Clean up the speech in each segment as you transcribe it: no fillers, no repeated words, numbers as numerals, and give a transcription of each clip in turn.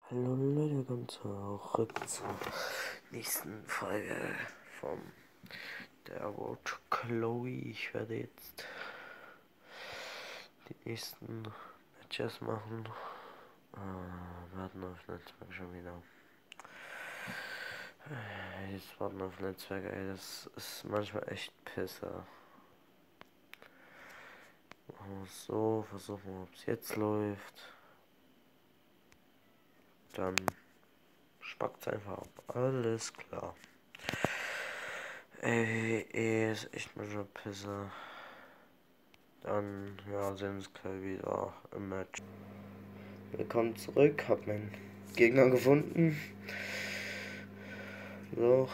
Hallo Leute, willkommen zurück zur nächsten Folge von der Road to Chloe. Ich werde jetzt die nächsten Matches machen. Warten auf Netzwerk schon wieder. Jetzt warten auf Netzwerk, ey, das ist manchmal echt Pisser. So, versuchen wir, ob es jetzt läuft. Dann spackt's einfach ab. Alles klar. Ey, ist echt manchmal Pisser. Dann, ja, sehen wir uns gleich wieder im Match. Willkommen zurück, hab meinen Gegner gefunden. So.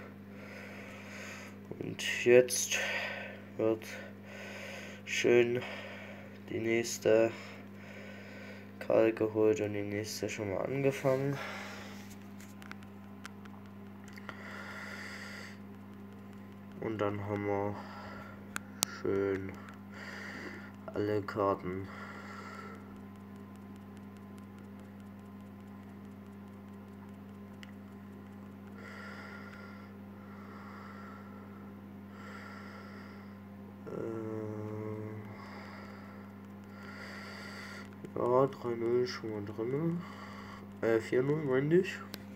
Und jetzt wird schön die nächste Karte geholt und die nächste schon mal angefangen. Und dann haben wir schön alle Karten. Ja, 3-0 schon mal drin. 4-0 meine ich.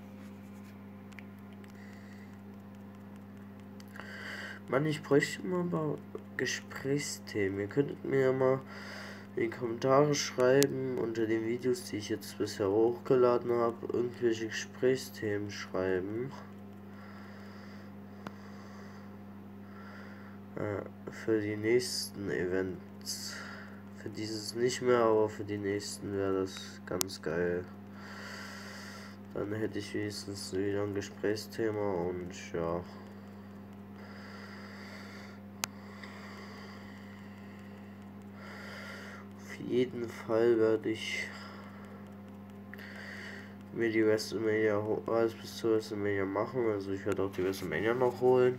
Mann, ich bräuchte mal ein paar Gesprächsthemen. Ihr könntet mir ja mal in die Kommentare schreiben, unter den Videos, die ich jetzt bisher hochgeladen habe, irgendwelche Gesprächsthemen schreiben. Für die nächsten Events. Für dieses nicht mehr, aber für die nächsten wäre das ganz geil. Dann hätte ich wenigstens wieder ein Gesprächsthema und ja. Auf jeden Fall werde ich mir die WrestleMania alles bis zur WrestleMania machen. Also ich werde auch die WrestleMania noch holen.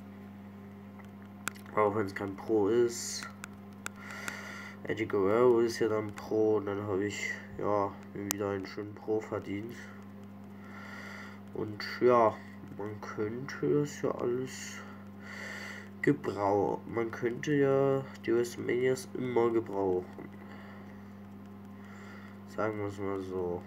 Auch wenn es kein Pro ist. Eddie Guerrero ist ja dann Pro und dann habe ich ja mir wieder einen schönen Pro verdient. Und ja, man könnte das ja alles gebrauchen. Man könnte ja die WrestleManias immer gebrauchen. Sagen wir es mal so.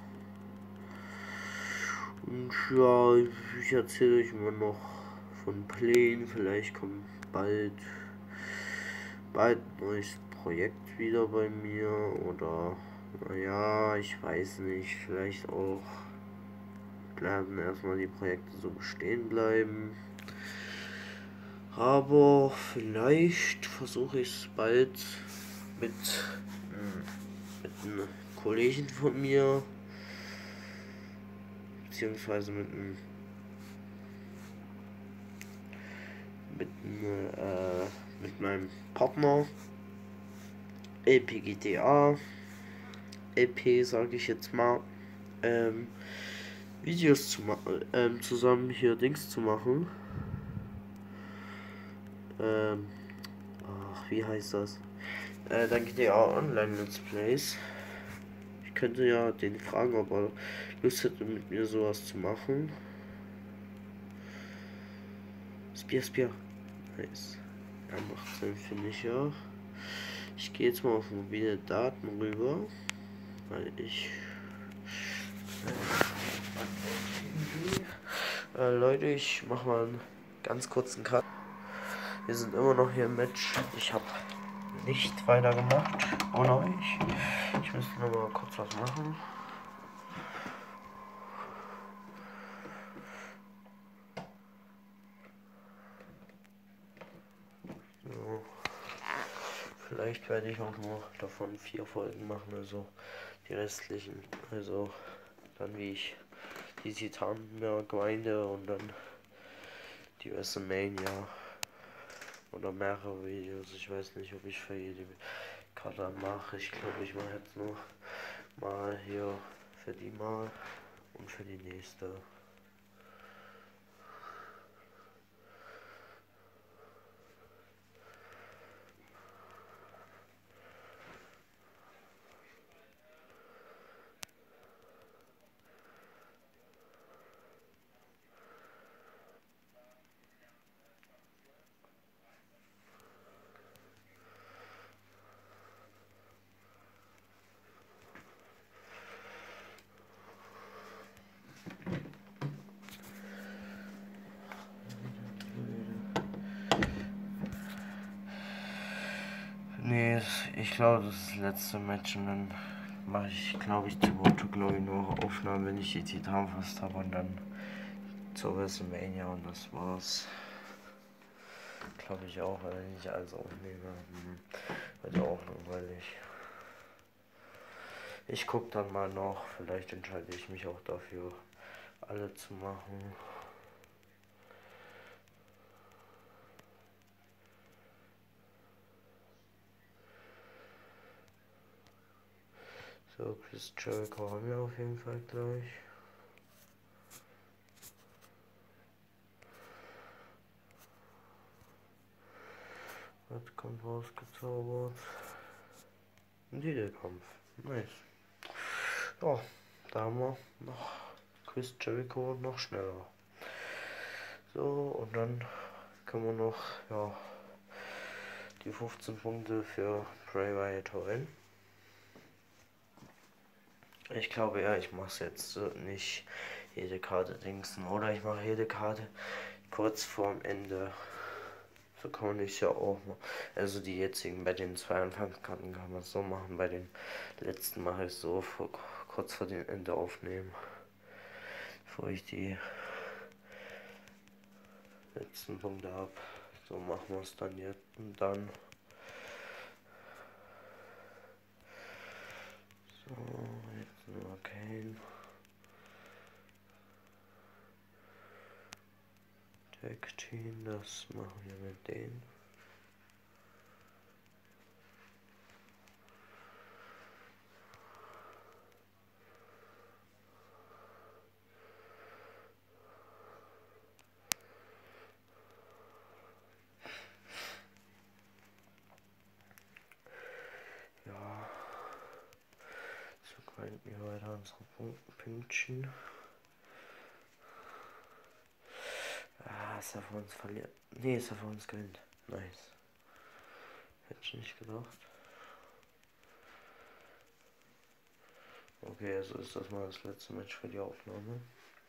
Und ja, ich erzähle euch immer noch von Plänen. Vielleicht kommt bald ein neues Projekt wieder bei mir. Oder naja, ich weiß nicht. Vielleicht auch werden erstmal die Projekte so bestehen bleiben. Aber vielleicht versuche ich es bald mit einem Kollegen von mir, beziehungsweise mit meinem Partner LPGTA, LP sage ich jetzt mal, Videos zu machen, zusammen hier Dings zu machen. Wie heißt das? Dann GTA Online Let's Plays. Ich könnte ja den fragen, ob er Lust hätte, mit mir sowas zu machen. Spear. Nice. Er macht Sinn, finde ich ja. Ich gehe jetzt mal auf mobile Daten rüber, weil ich Leute, ich mache mal einen ganz kurzen Cut. Wir sind immer noch hier im Match. Ich habe nicht weitergemacht ohne euch. Ich müsste noch mal kurz was machen. So. Vielleicht werde ich auch nur davon 4 Folgen machen, also die restlichen. Also dann wie ich die Titanen grinde und dann die WrestleMania oder mehrere Videos. Ich weiß nicht, ob ich für jede Karte mache. Ich glaube, ich mache jetzt nur mal hier für die mal und für die nächste. glaube, das ist das letzte Match und dann mache ich, glaube ich, zu Glory nur Aufnahmen, wenn ich die Titan fast habe und dann zur WrestleMania und das war's. Glaube ich auch, wenn ich alles aufnehme. Wird auch langweilig. Ich gucke dann mal noch, vielleicht entscheide ich mich auch dafür, alle zu machen. So, Chris Jericho haben wir auf jeden Fall gleich. Was kommt rausgezaubert? Ein Titelkampf. Nice. Ja, da haben wir noch Chris Jericho noch schneller. So, und dann können wir noch, ja, die 15 Punkte für Bray Wyatt holen. Ich glaube ja, ich mache es jetzt nicht jede Karte dingsen. Oder ich mache jede Karte kurz vorm Ende. So kann man es ja auch machen. Also die jetzigen, bei den 2 Anfangskarten kann man es so machen. Bei den letzten mache ich es so kurz vor dem Ende aufnehmen. Bevor ich die letzten Punkte habe. So machen wir es dann jetzt. Und dann. So, jetzt nur Kane. Tag Team, das machen wir mit denen. Ja, so grinden wir weiter unsere Pünktchen. Ist er für uns verliert? Nee, ist er für uns gewinnt. Nice. Hätte ich nicht gedacht. Okay, also ist das mal das letzte Match für die Aufnahme.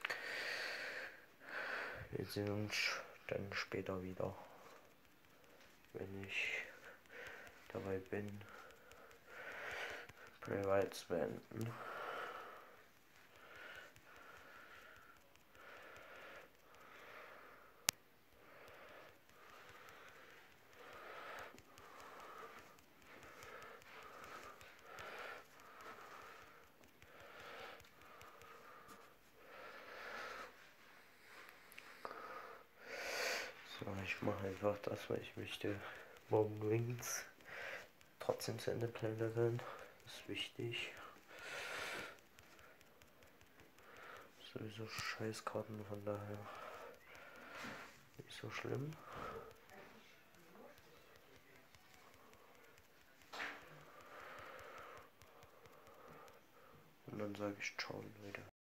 Wir sehen uns dann später wieder, wenn ich dabei bin, Bray Wyatt zu beenden. So, ich mache einfach das, weil ich möchte morgen Rings trotzdem zu Ende planen. Das ist wichtig. Sowieso Scheißkarten, von daher nicht so schlimm. Und dann sage ich ciao wieder.